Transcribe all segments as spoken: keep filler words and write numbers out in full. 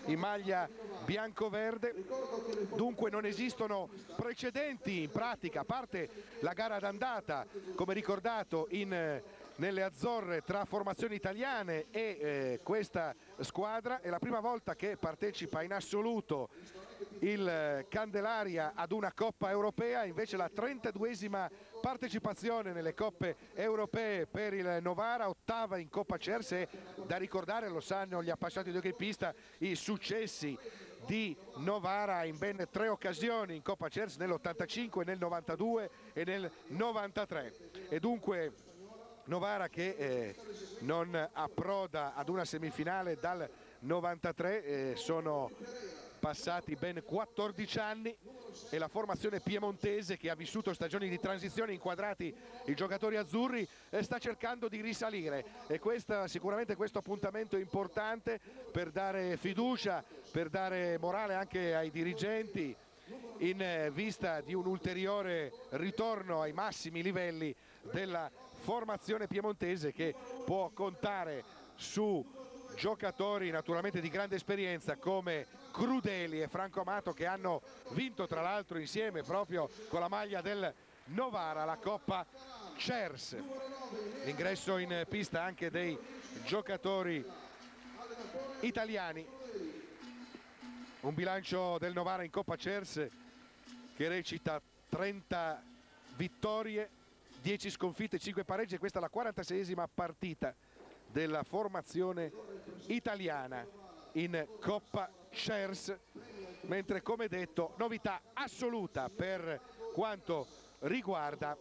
in maglia bianco-verde. Dunque non esistono precedenti in pratica, a parte la gara d'andata, come ricordato, in, nelle Azzorre tra formazioni italiane e eh, questa squadra. È la prima volta che partecipa in assoluto il Candelaria ad una Coppa Europea, invece la trentaduesima partecipazione nelle Coppe Europee per il Novara, ottava in Coppa Cers. E da ricordare, lo sanno gli appassionati di hockey pista, i successi di Novara in ben tre occasioni in Coppa Cers, nell'ottantacinque, nel novantadue e nel novantatré. E dunque Novara che eh, non approda ad una semifinale dal novantatré, eh, sono passati ben quattordici anni, e la formazione piemontese, che ha vissuto stagioni di transizione inquadrati i giocatori azzurri, eh, sta cercando di risalire, e questa, sicuramente questo appuntamento è importante per dare fiducia, per dare morale anche ai dirigenti, in vista di un ulteriore ritorno ai massimi livelli della formazione piemontese, che può contare su giocatori naturalmente di grande esperienza come Crudeli e Franco Amato, che hanno vinto tra l'altro insieme proprio con la maglia del Novara la Coppa Cers. L'ingresso in pista anche dei giocatori italiani. Un bilancio del Novara in Coppa Cers che recita trenta vittorie, dieci sconfitte, cinque pareggi, e questa è la quarantaseiesima partita della formazione italiana in Coppa Cers, mentre, come detto, novità assoluta per quanto riguarda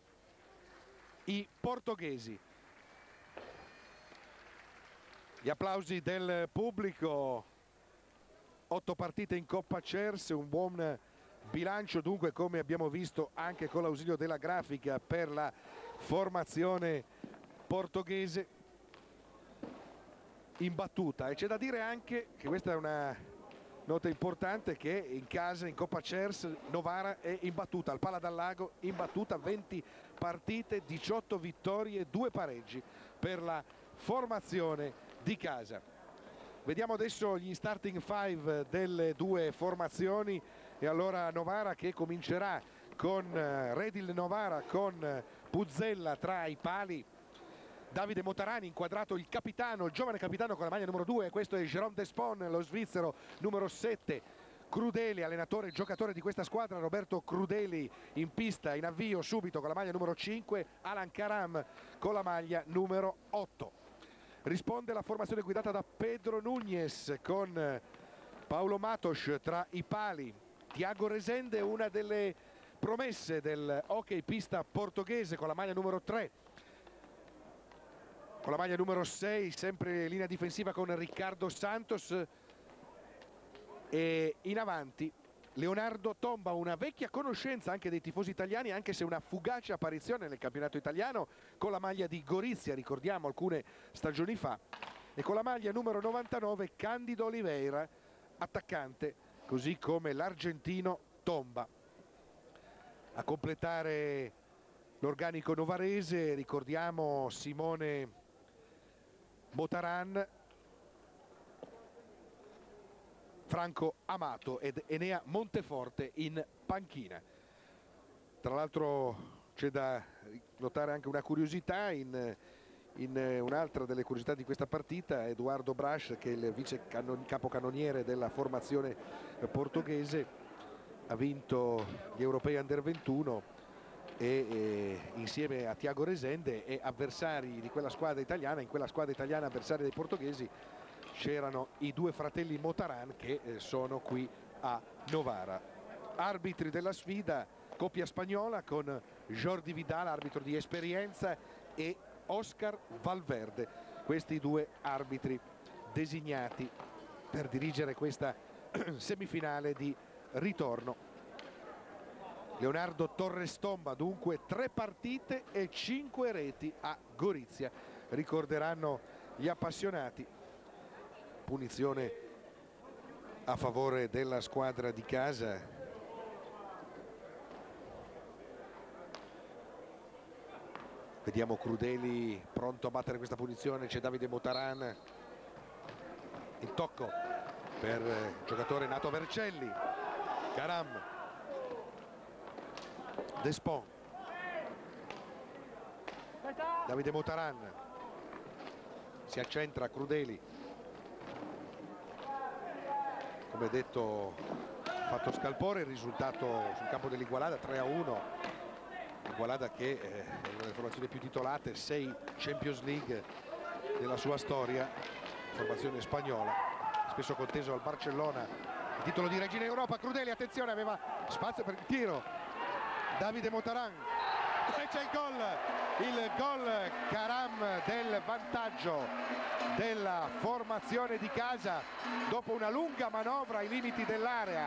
i portoghesi. Gli applausi del pubblico. Otto partite in Coppa Cers, un buon bilancio dunque, come abbiamo visto anche con l'ausilio della grafica, per la formazione portoghese imbattuta. E c'è da dire anche che questa è una nota importante, che in casa in Coppa Cers Novara è imbattuta al Pala dal Lago, imbattuta, venti partite, diciotto vittorie, due pareggi per la formazione di casa. Vediamo adesso gli starting five delle due formazioni, e allora Novara che comincerà con Redil Novara con Puzzella tra i pali, Davide Motarani inquadrato il capitano, il giovane capitano con la maglia numero due, questo è Jérôme Despon, lo svizzero numero sette, Crudeli, allenatore e giocatore di questa squadra, Roberto Crudeli in pista, in avvio subito con la maglia numero cinque, Alan Karam con la maglia numero otto. Risponde la formazione guidata da Pedro Núñez con Paulo Matos tra i pali, Tiago Resende, una delle promesse del hockey pista portoghese, con la maglia numero tre, con la maglia numero sei, sempre linea difensiva con Riccardo Santos, e in avanti Leonardo Tomba, una vecchia conoscenza anche dei tifosi italiani, anche se una fugace apparizione nel campionato italiano con la maglia di Gorizia, ricordiamo, alcune stagioni fa, e con la maglia numero novantanove Candido Oliveira, attaccante, così come l'argentino Tomba. A completare l'organico novarese ricordiamo Simone Motaran, Franco Amato ed Enea Monteforte in panchina. Tra l'altro c'è da notare anche una curiosità in, in un'altra delle curiosità di questa partita. Eduardo Brasch, che è il vice capocannoniere della formazione portoghese, ha vinto gli europei under ventuno e, e insieme a Tiago Resende e avversari di quella squadra italiana, in quella squadra italiana avversari dei portoghesi c'erano i due fratelli Motaran, che eh, sono qui a Novara. Arbitri della sfida, coppia spagnola con Jordi Vidal, arbitro di esperienza, e Oscar Valverde, questi due arbitri designati per dirigere questa semifinale di ritorno. Leonardo Torres Tomba dunque tre partite e cinque reti a Gorizia, ricorderanno gli appassionati. Punizione a favore della squadra di casa. Vediamo Crudeli pronto a battere questa punizione, c'è Davide Motaran, il tocco per il giocatore nato Vercelli. Karam, Despont, Davide Motaran, si accentra Crudeli, come detto fatto scalpore. Il risultato sul campo dell'Igualada tre a uno, Igualada che è una delle formazioni più titolate, sei Champions League della sua storia, formazione spagnola, spesso conteso al Barcellona il titolo di regina Europa. Crudeli, attenzione, aveva spazio per il tiro, Davide Motaran, e c'è il gol, il gol Karam del vantaggio della formazione di casa dopo una lunga manovra ai limiti dell'area.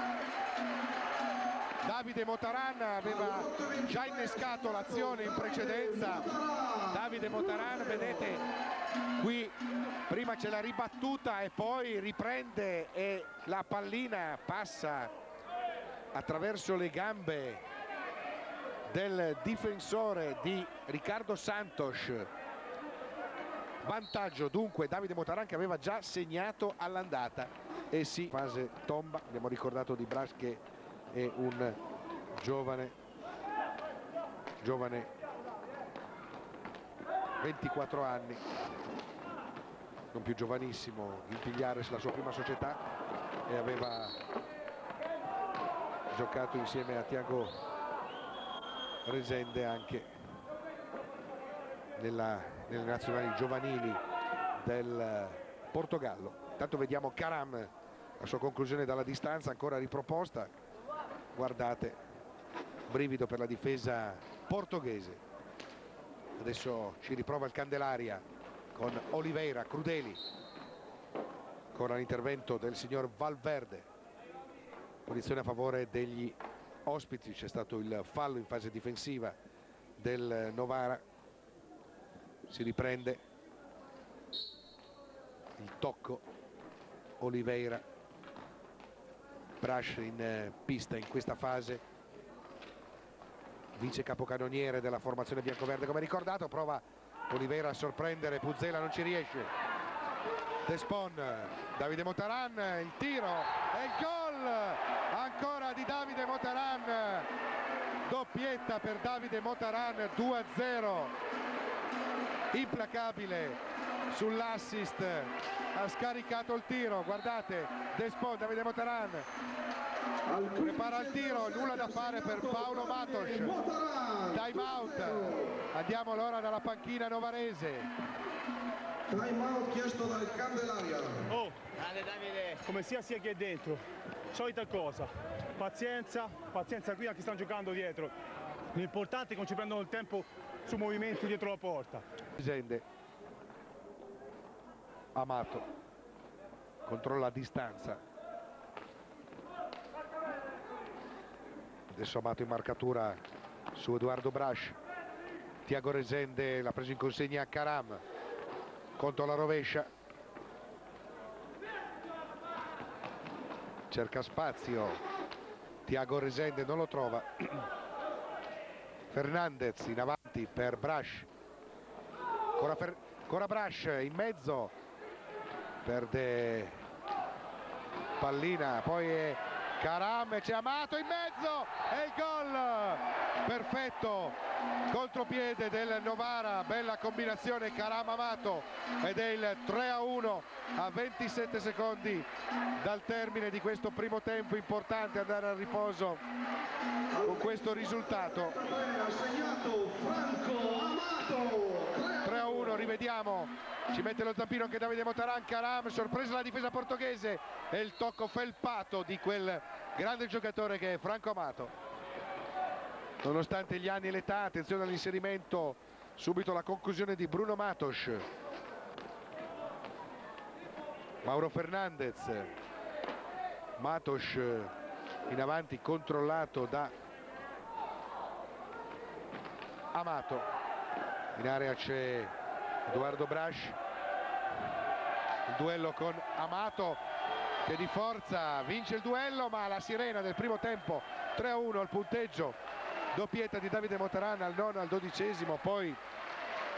Davide Motaran aveva già innescato l'azione in precedenza. Davide Motaran, vedete qui, prima c'è la ribattuta e poi riprende e la pallina passa attraverso le gambe del difensore di Ricardo Santos. Vantaggio dunque Davide Motaran, che aveva già segnato all'andata. E sì, fase tomba, abbiamo ricordato di Brash che è un giovane giovane ventiquattro anni, non più giovanissimo, Impigliares la sua prima società, e aveva giocato insieme a Tiago Resende anche nella, nelle nazionali giovanili del Portogallo. Intanto vediamo Karam, la sua conclusione dalla distanza ancora riproposta. Guardate, brivido per la difesa portoghese. Adesso ci riprova il Candelaria con Oliveira, Crudeli, ancora l'intervento del signor Valverde, punizione a favore degli ospiti. C'è stato il fallo in fase difensiva del Novara, si riprende il tocco, Oliveira, Brash in pista in questa fase, vice capocannoniere della formazione biancoverde come ricordato. Prova Oliveira a sorprendere Puzzella, non ci riesce. Despont, Davide Motaran, il tiro e il gol ancora di Davide Motaran, doppietta per Davide Motaran, due a zero, implacabile sull'assist, ha scaricato il tiro. Guardate, Despont, Davide Motaran prepara il tiro, nulla da fare per Paolo Matos, time out. Andiamo allora dalla panchina novarese. Time out chiesto dal Candelaria. Oh, grande Davide, come sia sia chi è dentro, solita cosa, pazienza, pazienza qui anche stanno giocando dietro. L'importante è che non ci prendono il tempo su movimenti dietro la porta. Resende, Amato controlla a distanza, adesso Amato in marcatura su Edoardo Brash. Tiago Resende l'ha preso in consegna a Karam, conto alla rovescia, cerca spazio Tiago Resende, non lo trova. Fernandez in avanti per Brash, ancora, Fer... ancora Brash in mezzo, perde pallina, poi è Karam, c'è Amato in mezzo e il gol perfetto, contropiede del Novara, bella combinazione Karam-Amato, ed è il tre a uno a ventisette secondi dal termine di questo primo tempo. Importante andare al riposo con questo risultato. tre a uno, rivediamo, ci mette lo zampino anche Davide Motaran. Karam, sorpresa la difesa portoghese e il tocco felpato di quel grande giocatore che è Franco Amato. Nonostante gli anni e l'età, attenzione all'inserimento, subito la conclusione di Bruno Matos. Mauro Fernandez, Matos in avanti, controllato da Amato. In area c'è Edoardo Brash, il duello con Amato che di forza vince il duello, ma la sirena del primo tempo, tre a uno al punteggio, doppietta di Davide Motaran al nono, al dodicesimo, poi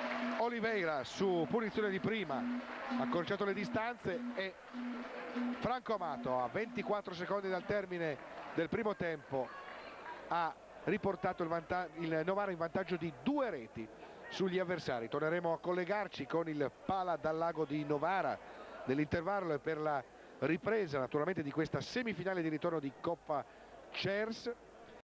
Oliveira su punizione di prima, accorciato le distanze, e Franco Franco Amato, a ventiquattro secondi dal termine del primo tempo, ha riportato il, il Novara in vantaggio di due reti sugli avversari. Torneremo a collegarci con il Pala dal Lago di Novara nell'intervallo e per la ripresa naturalmente di questa semifinale di ritorno di Coppa C E R S.